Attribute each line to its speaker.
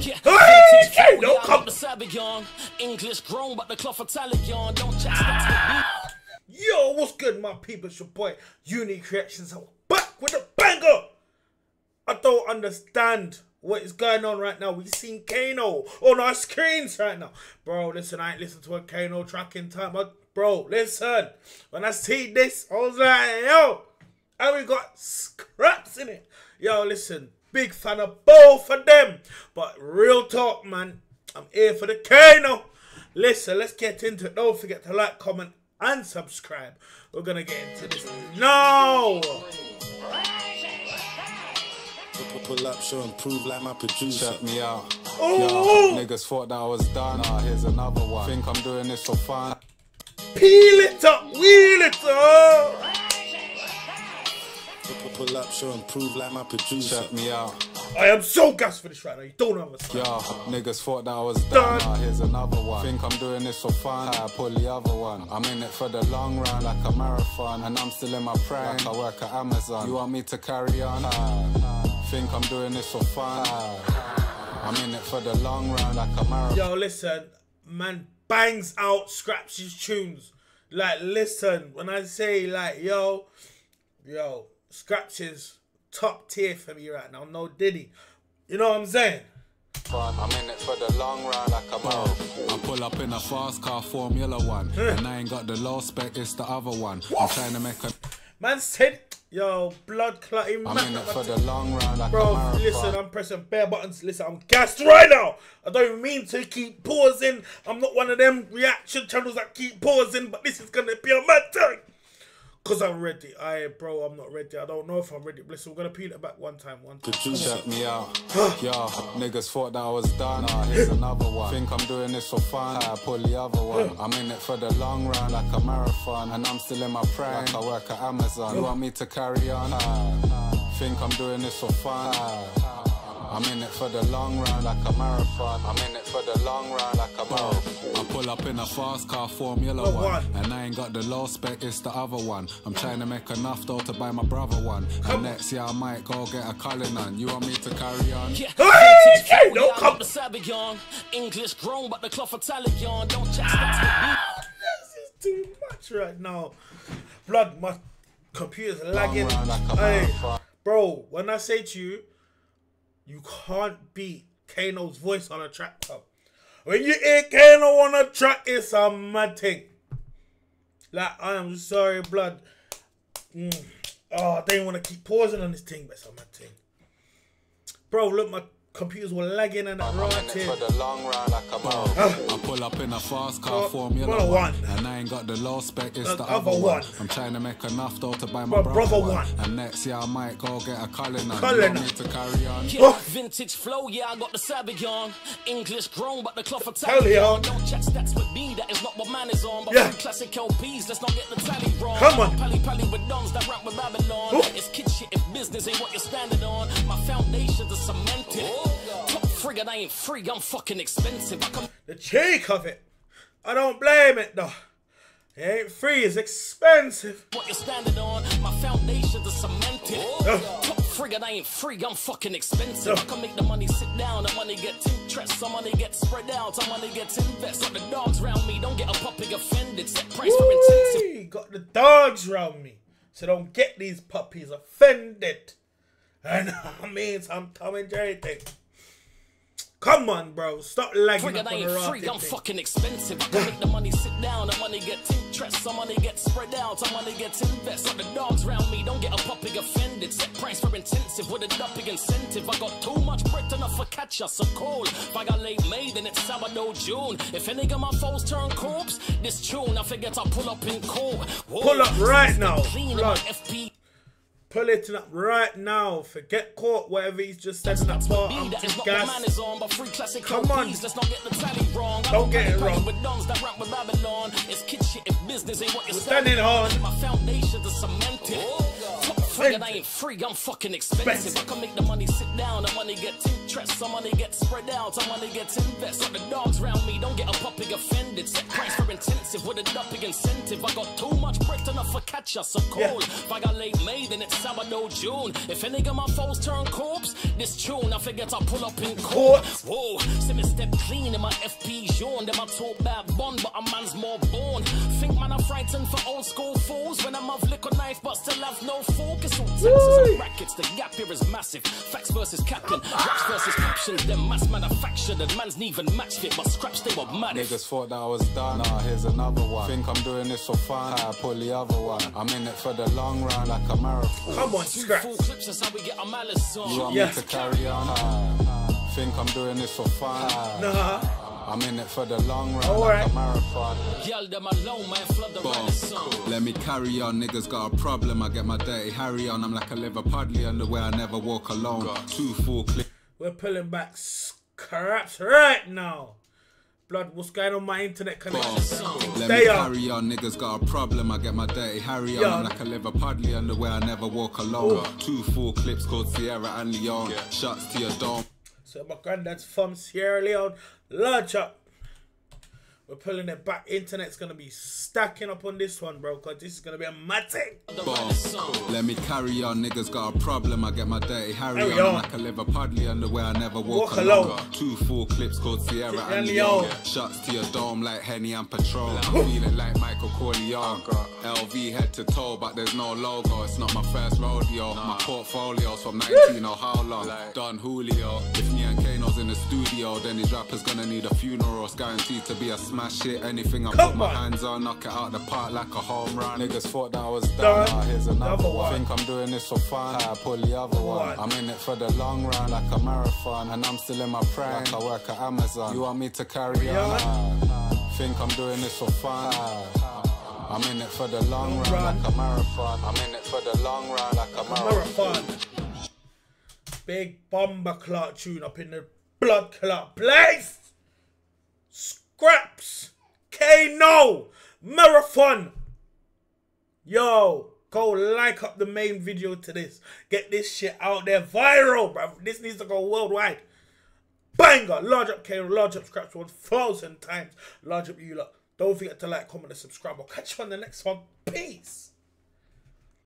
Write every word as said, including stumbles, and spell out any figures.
Speaker 1: Yeah.
Speaker 2: Hey, hey, no,
Speaker 1: Yeah,
Speaker 2: come.
Speaker 1: the Sabayon. English grown, but the cloth Italian. Don't chat stats with me.
Speaker 2: Yo, what's good, my people? It's your boy, Unique Creations. I'm back with a banger. I don't understand what is going on right now. We seen Kano on our screens right now. Bro, listen, I ain't listened to a Kano track in time. But bro, listen. When I see this, I was like, yo, and we got scraps in it. Yo, listen, big fan of both of them. But real talk, man, I'm here for the Kano. Listen, let's get into it. Don't forget to like, comment, and subscribe. We're gonna get into this. No!
Speaker 3: Pull up, show and prove like my producer.
Speaker 4: Check me out.
Speaker 2: Ooh.
Speaker 4: Yo, niggas thought that I was done. Nah, here's another one. Think I'm doing this for fun.
Speaker 2: Peel it up, wheel it up.
Speaker 3: Pull up, show and prove like my producer.
Speaker 4: Check me out.
Speaker 2: I am so gassed for this right now. You don't understand.
Speaker 4: Yo, niggas thought that I was done. Nah, here's another one. Think I'm doing this for fun. I pull the other one. I'm in it for the long run like a marathon. And I'm still in my prime. Like I work at Amazon. You want me to carry on? Think I'm doing this for fun. I'm in it for the long run like a marathon.
Speaker 2: Yo, listen, man bangs out Scraps' tunes. Like, listen, when I say, like, yo, yo, Scraps is top tier for me right now. No Diddy. You know what I'm saying?
Speaker 4: I'm in it for the long run like a marathon. I pull up in a fast car Formula One. And I ain't got the low spec, it's the other one. I'm trying to make a...
Speaker 2: Man said, yo, blood clotting.
Speaker 4: I'm in it for the long run like
Speaker 2: Bro,
Speaker 4: a marathon.
Speaker 2: listen, I'm pressing bare buttons. Listen, I'm gassed right now. I don't even mean to keep pausing. I'm not one of them reaction channels that keep pausing, but this is going to be a mad thing. Because I'm ready. I, bro, I'm not ready. I don't know if I'm ready. Listen, we're going to peel it back one time. One time.
Speaker 4: Check me out. Yo, niggas thought that I was done. Nah, here's another one. Think I'm doing this for fun. I pull the other one. I'm in it for the long run like a marathon. And I'm still in my prime. Like I work at Amazon. You want me to carry on? Think I'm doing this for fun. I'm in it for the long run like a marathon. I'm in it for the long run like a marathon. I pull up in a fast car Formula One. And I ain't got the low spec, it's the other one. I'm trying to make enough though to buy my brother one. And next year I might go get a Cullinan. You want me to carry on?
Speaker 1: Yeah.
Speaker 2: Hey, hey, no,
Speaker 1: Yeah, I
Speaker 2: come.
Speaker 1: got the Sabayon. English grown, but the cloth Italian. Don't chat stats with me.
Speaker 2: This is too much right now. Blood, my computer's lagging.
Speaker 4: run like a
Speaker 2: Hey,
Speaker 4: marathon.
Speaker 2: bro, when I say to you, you can't beat Kano's voice on a track, bro. When you hear Kano on a track, it's a mad thing. Like, I am sorry, blood. Mm. Oh, I don't want to keep pausing on this thing, but it's a mad thing. Bro, look, my computers were lagging and that
Speaker 4: I'm
Speaker 2: right
Speaker 4: in it
Speaker 2: here.
Speaker 4: for the long run like a marathon. I pull up in a fast car
Speaker 2: Oh,
Speaker 4: Formula
Speaker 2: Formula
Speaker 4: One.
Speaker 2: One.
Speaker 4: And I ain't got the low spec, it's
Speaker 2: The
Speaker 4: the,
Speaker 2: other
Speaker 4: other
Speaker 2: one.
Speaker 4: one. I'm trying to make enough though to buy
Speaker 2: My
Speaker 4: my brother,
Speaker 2: brother
Speaker 4: one.
Speaker 2: one.
Speaker 4: And next year I might go get a Cullinan. You
Speaker 2: Cullinan.
Speaker 4: want me to carry on?
Speaker 1: Yeah,
Speaker 2: Oh.
Speaker 1: vintage flow, yeah, I got the Sabayon. English grown, but the cloth
Speaker 2: Italian.
Speaker 1: Italian. Don't chat stats with me, that is not what man is on. But
Speaker 2: Yeah.
Speaker 1: free classic L Ps, let's not get the tally wrong.
Speaker 2: Come on.
Speaker 1: Pally pally with dons that rap with Babylon.
Speaker 2: Ooh.
Speaker 1: It's kid shit if business ain't what you're standing on. My foundations are cemented. Top frigate, I ain't free, I'm fucking expensive. I come
Speaker 2: The cheek of it. I don't blame it though. It ain't free, it's expensive.
Speaker 1: what you're standing on. My foundations are cemented.
Speaker 2: Oh.
Speaker 1: Top frigate, I ain't free, I'm fucking expensive.
Speaker 2: Oh.
Speaker 1: I can make the money sit down, the money get interest, some money get spread out, some money gets invest. Got the dogs round me, don't get a puppy offended. Set price for intensive.
Speaker 2: Woo-wee, got the dogs round me. So don't get these puppies offended. And I mean some Tom and Jerry thing. Come on, bro. Stop lagging
Speaker 1: Frigate,
Speaker 2: up
Speaker 1: I
Speaker 2: on
Speaker 1: ain't
Speaker 2: the
Speaker 1: free,
Speaker 2: rafting
Speaker 1: I'm
Speaker 2: thing.
Speaker 1: fucking expensive. I can make the money sit down, the money get interest, some money get spread out, some money gets invest. Got the dogs round me, don't get a puppy offended. Set price for intensive with a dumping incentive. I got too much bread enough for catch us, so cool. If I got late May, then it's Sabado June. If any of my foes turn corpse, this tune I forget I pull up in court. Whoa,
Speaker 2: Pull up right now.
Speaker 1: Clean in
Speaker 2: Blood.
Speaker 1: my F P.
Speaker 2: Pull it up right now. Forget court, whatever he's just said in that
Speaker 1: That's
Speaker 2: part.
Speaker 1: with me,
Speaker 2: I'm
Speaker 1: that is
Speaker 2: too
Speaker 1: not what man
Speaker 2: gassed.
Speaker 1: is on, but free classic
Speaker 2: Come on.
Speaker 1: L Ps, let's not get the tally wrong. I
Speaker 2: Don't get it
Speaker 1: pally
Speaker 2: wrong.
Speaker 1: with dons that rap with Babylon. It's kid shit if business ain't what you're
Speaker 2: We're standing on.
Speaker 1: My foundations are cemented. Top free and I ain't free, I'm fucking expensive. I can make the money sit down, the money get interest, some money get spread out, some money gets invest. So the dogs round me don't get a puppy offended. Set price for intensive with a dumping incentive. I got too much breath enough for catch us so cold. Yeah. If I got late May, then it's Sabado June. If any of my foes turn corpse, this tune I forget I pull up in court. Whoa, see me step clean in my F P zone. Them I talk bad bun, but a man's more born. Think man I'm frightened for old school fools when I'm of liquor knife, but still have no focus on taxes and brackets. The gap here is massive. Facts versus capping, raps versus captions. Them mass manufactured and man's even matched it, but scraps they were mad.
Speaker 4: Niggas thought that I was done. Nah, here's another one. Think I'm doing this for fun. I pull the other one. I'm in it for the long run like a marathon.
Speaker 2: Come on, scraps.
Speaker 1: Full clips, that's how we get our malice on.
Speaker 4: You want
Speaker 2: yeah.
Speaker 4: me to carry on? Uh, think I'm doing this for fun.
Speaker 2: Nah.
Speaker 4: I'm in it for the long run
Speaker 2: All
Speaker 4: like
Speaker 2: right.
Speaker 4: a marathon.
Speaker 1: Y'all them alone, man, flood the renaissance.
Speaker 4: Let me carry on, niggas got a problem. I get my dirty Harry on. I'm like a Liverpudley underwear. I never walk alone. Two full clips.
Speaker 2: We're pulling back scraps right now. Blood, what's going on my internet connection?
Speaker 4: Let
Speaker 2: Stay
Speaker 4: me
Speaker 2: up.
Speaker 4: carry on, niggas got a problem. I get my dirty Harry on.
Speaker 2: Yeah.
Speaker 4: I'm like a Liverpudley underwear. I never walk alone.
Speaker 2: Ooh.
Speaker 4: Two full clips called Sierra and Leone. Yeah. Shots to your dome.
Speaker 2: So my granddad's from Sierra Leone. Large up. We're pulling it back. Internet's gonna be stacking up on this one, bro, because this is gonna be a mad thing.
Speaker 4: Let me carry on, niggas got a problem. I get my dirty Harry
Speaker 2: Carry
Speaker 4: on.
Speaker 2: on.
Speaker 4: I'm like a Liverpudley underwear. I never walk,
Speaker 2: Walk
Speaker 4: alone.
Speaker 2: alone.
Speaker 4: Two full clips called Sierra
Speaker 2: Sierra
Speaker 4: and
Speaker 2: Leone.
Speaker 4: Leone. Shots to your dome like Henny and Patron. I'm feeling like Michael Corleone. L V head to toe, but there's no logo. It's not my first rodeo. My portfolio's from nineteen or how long? Don Julio. If me and Kano's in the studio, then his rapper's gonna need a funeral. It's guaranteed to be a smash hit. Anything I
Speaker 2: Come
Speaker 4: put my
Speaker 2: on.
Speaker 4: hands on, knock it out the park like a home run. Niggas thought that I was
Speaker 2: Done.
Speaker 4: done. Nah, here's another
Speaker 2: Another
Speaker 4: one.
Speaker 2: one.
Speaker 4: Think I'm doing this for fun. I pull the other one.
Speaker 2: One.
Speaker 4: I'm in it for the long run like a marathon. And I'm still in my prime like I work at Amazon. You want me to carry on? Nah. Think I'm doing this for fun. I'm in it for the long,
Speaker 2: Long
Speaker 4: run,
Speaker 2: run.
Speaker 4: like a marathon. I'm in it for the long run like a marathon.
Speaker 2: Marathon. Big bomber clot tune up in the blood clot place. Scraps. Kano. Marathon. Yo, go like up the main video to this. Get this shit out there viral, bro. This needs to go worldwide. Banger. Large up Kano. Large up Scraps one thousand times. Large up you lot. Don't forget to like, comment, and subscribe. I'll catch you on the next one. Peace.